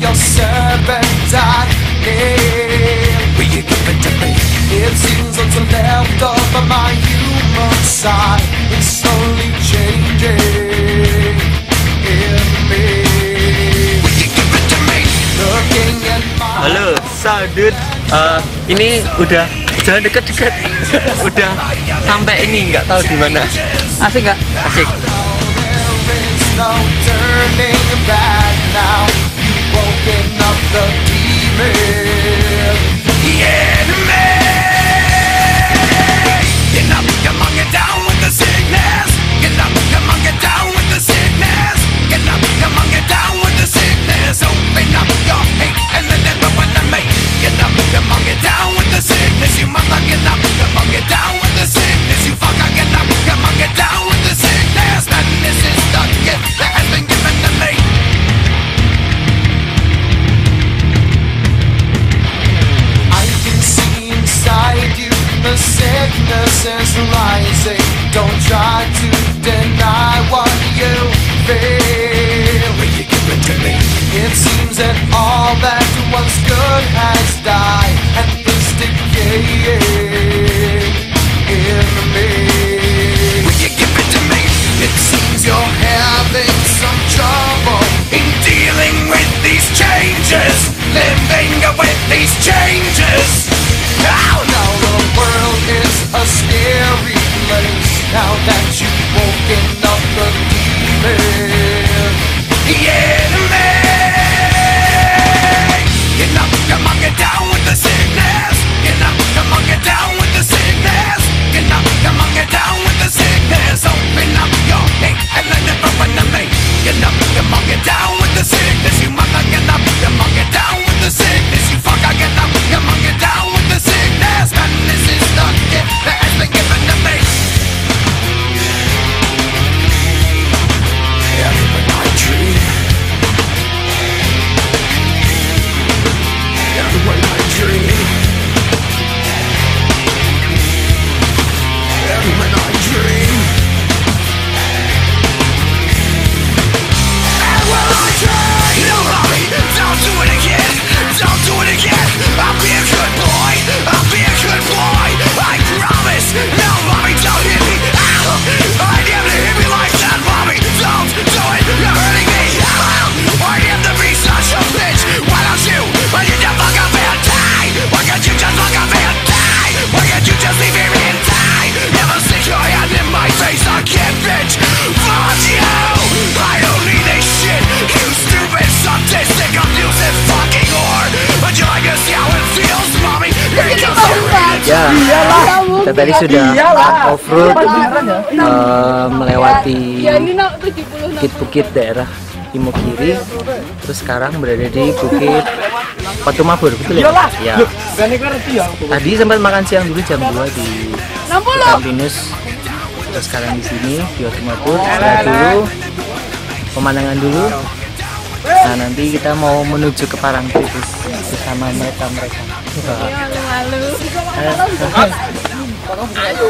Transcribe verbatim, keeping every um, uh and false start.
your serpentine. Will you give it to me? It seems what's left of my human side is slowly changing in me. Will you give it to me? Looking at my... Halo, Saudut. Uh, ini udah jalan deket-deket. Udah sampai ini, nggak tahu di mana. Asik nggak? Asik. No turning back now. You've woken up the demon. The enemy. Get up, come on, get down with the sickness. Get up, come on, get down with the sickness. Get up, come on, get down with the sickness. Open up your hate and let it open to me. Get up, come on, get down with the sickness. You mother, get up, come on, get down with the sickness. You fucker, get up, come on, get down with the sickness. And this is the gift that has been given to me. I can see inside you the sickness is rising. Don't try to deny what you feel. Will you give it to me? It seems that all that was good has died and is decaying in me. Will you give it to me? It seems you're having some trouble in dealing with these changes, living with these changes. Now, now the world is a scary place. Now that you've woken up the demon, the enemy. Get up, come on, get down with the sickness. Get up, come on, get down with the sickness. Get up, come on, get down with the sickness. Open up your hate and let it open to me. Get up, come on, get down with the sickness. You mother, get up, come on, get down with the sickness. You fucker, get up, come on, get down with the sickness. And this is the gift that has been given to me. Every when I dream, every when I dream, every when I dream, and when I dream, no mommy, don't do it again, don't do it again. I'll be a good boy, I'll be a good boy, I promise. No mommy, don't hit me. Ow, I never hit me like that, mommy. Don't do it, you're hurting me. Ow, I am to be such a bitch. Why don't you, why don't you fuck up and die? Why can't you just fuck up and die? Why can't you just leave here and die? Never stick your hand in my face again, bitch. Fuck you, I don't need this shit. You stupid, sadistic, abusive fucking whore. Would you like to see how it feels, mommy? Ya, kita tadi sudah off-road uh, melewati bukit-bukit daerah Imogiri. Terus sekarang berada di Bukit Batu Mabur, betul ya? Ya. Tadi sempat makan siang dulu jam dua di Hutan Pinus. Terus sekarang di sini di Batu Mabur. Lihat dulu pemandangan dulu. Nah, nanti kita mau menuju ke Parangtritis bersama mereka-mereka. Malu-malu. Ayo.